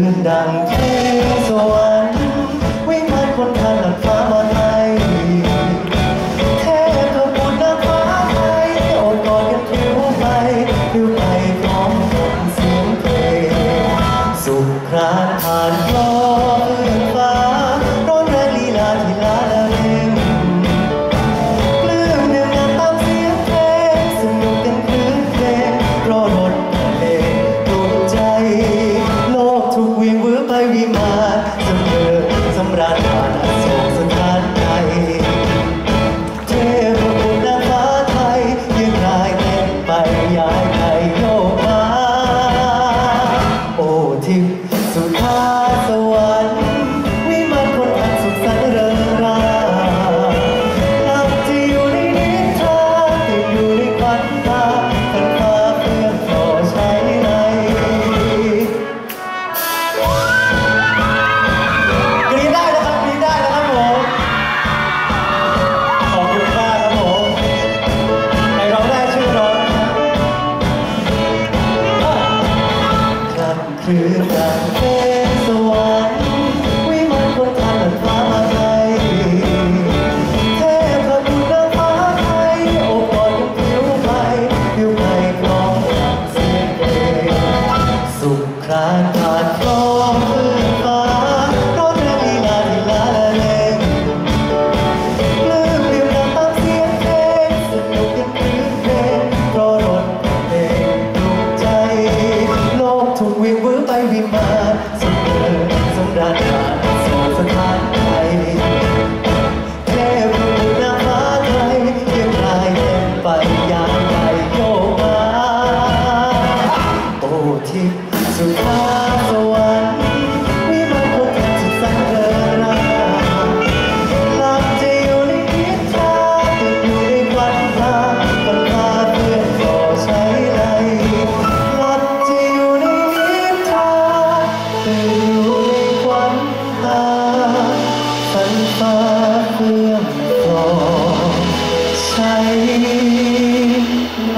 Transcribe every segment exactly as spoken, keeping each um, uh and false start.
ดังเทสวรรค์วิ่งผ่านคนทางหลังฟ้ามาให้เทพบุตรนางฟ้าไทยโอบกอดกันผิวไปผิวไปพร้อมกับเสียงเพลงสุขครานผ่านคลอพื้นฟ้าร้อนแรงลีลาที่ลาละเลงปลื้มเนื่องงานตามเสียงเพลงสนุกกันคลื่นเพลงรอรถเพลงปลุกใจโลกถูกวิ่งวื้อไปวิมานสำเริงสำราญผ่านอโศกสถานไทยเทพบุตรนางฟ้าไทยยืนรายเต็มไปย้ายไทยโยกมาโอ้ทิพย์สุธาสวรรค์วิมานคนอันสุขสันต์เริงราหลับที่อยู่ในนิทานตื่นอยู่ในควันตาฝันฟ้าเพื่อนต่อใช้ในกรี๊ดได้นะครับกรี๊ดได้นะครับผมขอบคุณมากครับผมใครร้องได้ช่วยร้องครับคือดังเทสวรรค์วิมานคนทางหลังฟ้ามาให้เทพบุตรนางฟ้าไทยโอบกอดกันผิวไปผิวไปพร้อมกับเสียงเพลงสุขครานผ่านคลองพื้นฟ้าร้อนแรงลีลาที่ลาละเลงปลื้มเดียวดายตามเสียงเพลงสนุกกันคลื่นเพลงเพราะรถเพลงปลุกใจโลกถูกวิ่งวื้อไปวิมานสำเริงสำราญผ่านโศกสถานไทยเทพบุตรนางฟ้าไทยเพียงรายเต็มไปยามไทยโยกมาโอ้ทิพย์สุธาสวรรค์วิมานคนอันสุขสันต์เริงราหลับจะอยู่ในนิทานตื่นอยู่ในควันตาฝันพาเพื่อนต่อใช้ในหลับจะอยู่ในนิทานตื่นอยู่ในควันตาฝันพาเพื่อนต่อใช้ใน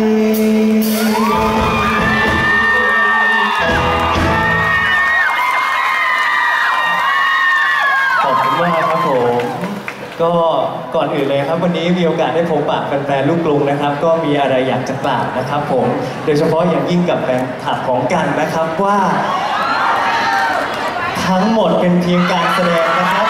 ขอบคุณมากครับผมก็ก่อนอื่นเลยครับวันนี้มีโอกาสได้พบปะแฟนๆลูกกรุงนะครับ ก็มีอะไรอยากจะกล่าวนะครับผมโดยเฉพาะอย่างยิ่งกับแฟนคลับของกันนะครับว่าทั้งหมดเป็นเพียงการแสดงนะครับ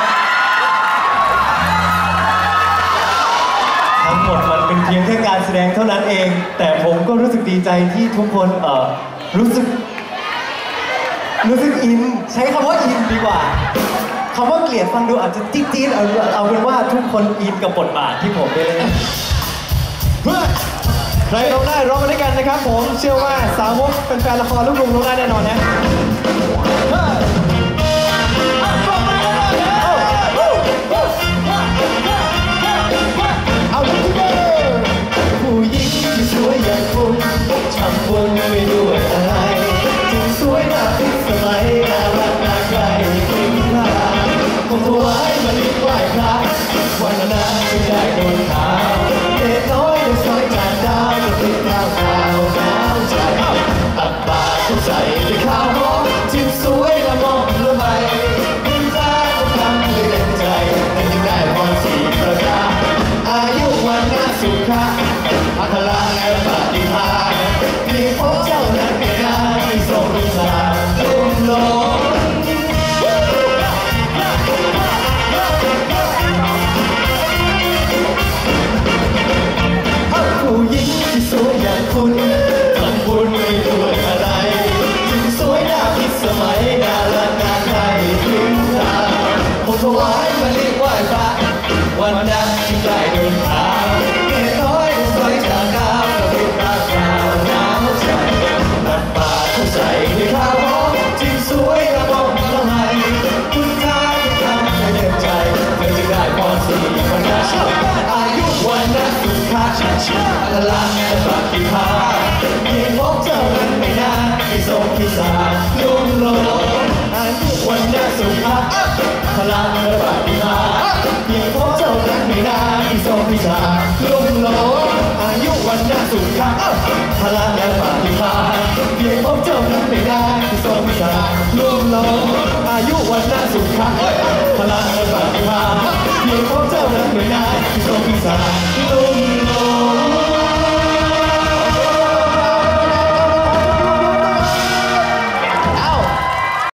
ทั้งหมดมันเป็นเพียงแค่การแสดงเท่านั้นเองแต่ผมก็รู้สึกดีใจที่ทุกคนเอ่อรู้สึกรู้สึกอินใช้คำว่าอินดีกว่าคำว่าเกลียดฟังดูอาจจะจี๊ดๆเอาเอาเป็นว่าทุกคนอินกับบทบาทที่ผมได้เล่นใครร้องได้ร้องมาด้วยกันนะครับผมเชื่อว่าสาวกเป็นแฟนละครลูกกรุงร้องได้แน่นอนนะเอาทุกคนผู้หญิงที่สวยอย่างคุณช่างวนไม่ด้วยอะไรถึงสวยน่าพิสมัยน่ารักน่าใครถึงพระคงถวายมาลิไหว้พระวันนั้นจึงได้โดนข่าวเด็กน้อยได้สอยจานดาวจะติดข้าวขาวหนาวใจตักบาตรทุกใส่ด้วยข้าวหอมจึงสวยละมองละไมดินฟ้าก็ทำให้เล่นใจแต่จึงได้พรสี่ประการอายุวันนาสุขะอัคราและปฏิภาณที่พบเจ้านั้นไม่นานที่ทรงวิสาลุ่มหลงผู้หญิงที่สวยอย่างคุณทำบุญไม่ด้วยอะไรจึงสวยน่าพิสมัยน่ารักน่าใครถึงตาคงถวายมาลิไหว้พระวันนั้นจึงได้เดินทางเด็กน้อยสวยจากดาวกระพริบตาขาวหนาวใจตักบาตรทุกใส่ด้วยข้าวหอมจึงสวยระบำละไมคุณค่าที่ทำให้เดินใจเธอจึงได้พรสี่ประการอายุวันนั้นสุขะอัลลาและปฏิภาณเพียงพบเจ้านั้นไม่นานที่ทรงพิสารลุ่มหลงอายุวันนั้นสุขะพลังและปฏิภาณเพียงพบเจ้านั้นไม่นานที่ทรงพิสารลุ่มหลงอายุวันนั้นสุขะพลังและปฏิภาณเพียงพบเจ้านั้นไม่นานที่สมชาลุ่มหลงอายุวันนาสุขะพลังในปฏิภาณเพียงของเจ้านั้นไม่นานที่ทรงพิสาร